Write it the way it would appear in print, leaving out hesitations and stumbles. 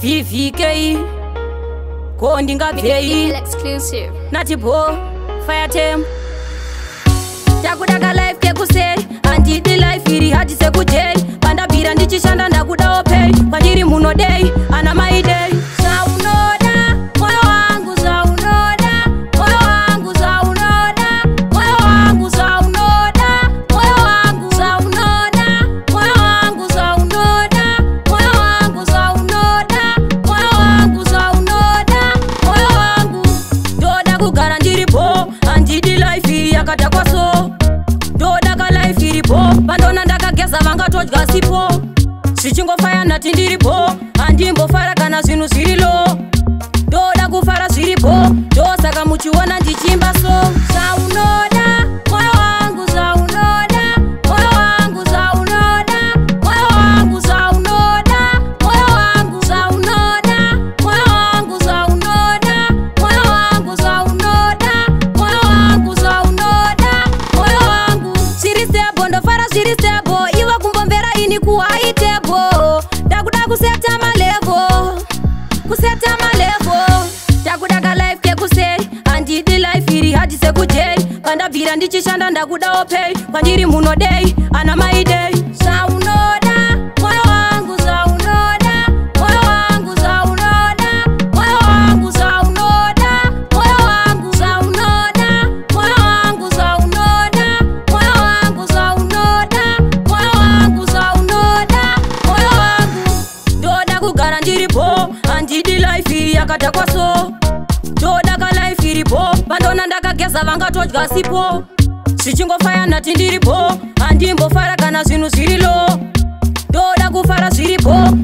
VVK Kondinga Pay exclusive Natibo Fire Tem Takudaga life kekuseri Andidi life iri hati sekujeri Panda bira ndichishanda ndakuda opay Kwandiri muno day ana my day Saunoda moyo wangu saunoda moyo wangu saunoda moyo wangu saunoda moyo wangu saunoda moyo wangu saunoda moyo wangu saunoda moyo wangu saunoda moyo wangu Doda kugara ndiripo Andidi life iri yakata kwa so Doda ka life iripo Pandona ndakageza vanga todga sipo Sichingofaya nati ndiripo Andimbofara kana zvinhu zvirilo Doda kufara zviripo Ndosaka muchiona ndichimba so Saunoda moyo wangu saunoda moyo wangu saunoda moyo wangu saunoda moyo wangu saunoda moyo wangu saunoda moyo wangu saunoda moyo wangu saunoda moyo wangu Zviri stable ndofara zviri stable Iwa kumbomvera ini kuhaitebo Ndakuda kuseta malevo Kuseta malevo Ndakuda ka life kekuseri Andidi life iri hati sekujeri Pandabvira ndichishanda ndakuda opay Kwandiri muno day ana my day Saunoda moyo wangu saunoda moyo wangu saunoda moyo wangu saunoda moyo wangu saunoda moyo wangu saunoda moyo wangu saunoda moyo wangu saunoda moyo wangu Doda kugara ndiripo Andidi life iri yakata kwa so Doda ka life iripo Pandona ndakageza vanga todga sipo Sichingofaya nati ndiripo Andimbofara kana zvinhu zvirilo Doda kufara zviripo